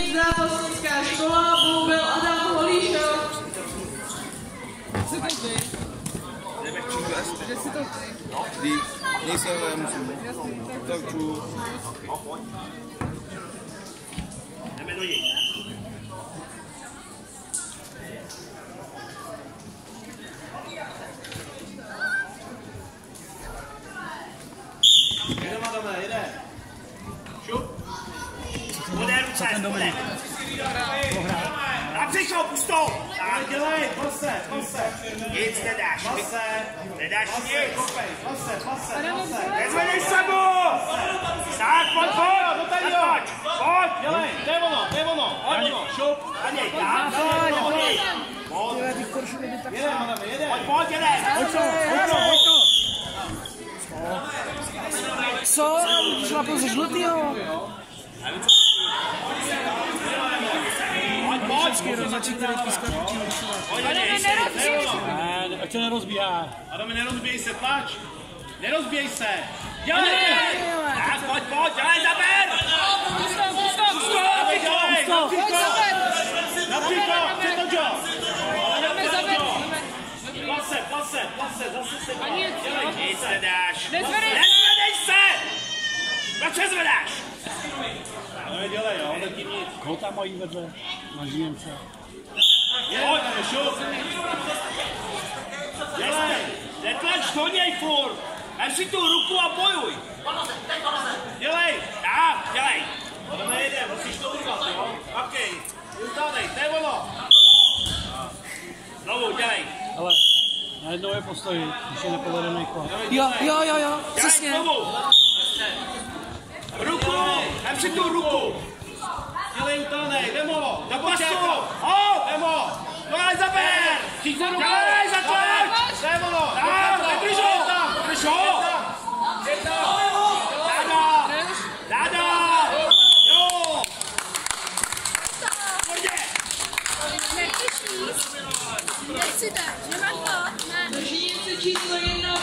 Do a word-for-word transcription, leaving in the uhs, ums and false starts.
Víc zápasnická škola, bohužel Adam Holíšov. Kde si to ty? No, ty. Nejsem, ale musím. Tak ču. Jdeme do něj. Jede, Madame, jede. Šup. Spodé ruce, spodé. Na břicho, pustou. Tak, dělej, pase, pase. Nic nedáš. Pase. Nedáš nic. Pase, pase, pase. Nezvedej se mu. Tak, pojď, pojď. Pojď, pojď. Pojď. Dělej, to je ono, to je ono. Pojď ono, šup. Na něj, tak, pojď, pojď. Pojď. Jede, Madame, jede. Pojď, pojď, jede. Pojď to, pojď to, pojď to. Co? Šlapu ze žlutýho? Pojď, pojď. Český rozhodčí, který píská proti Pojď, jede. Ne, ať se nerozbíhá. Adame, nerozbíjej se, tlač. Nerozbíjej se. Dělej, dělej. Tak, pojď, pojď, dělej, zaber. Dělej, dělej, na píko. Na píko, chce to jo. Plase, plase, plase, zase se dělej. Nic nedáš. Nezvedej. Nezvedej se. Proč se zvedáš? No, dělej, jo, tak tím nic. Koho tam mají vedle? Na Žíjemce. Pojď, šup. Dělej. Netlač do něj furt. Vem si tu ruku a bojuj. Dělej. Tak, dělej. To nejde, musíš to urvat, jo. Okej, uzdávej, to je ono. Znovu, dělej. Ale najednou je postoj, když je nepovedený kolo. Jo, jo, jo, jo, přesně. Dělej znovu. Ruku, vem si tu ruku. Dělej, utánej, vem ho. Do pasu. Ho, Vem ho. no ale zaber. Chyť za ruku. Dělej, zatlač. To je ono. Tak, vydrž ho. Vydrž ho. Dáda. Dáda. Jo. Pojďte. Nechceš jíst? Nechci dát, že mám to? Ne. Držíci číslo jedna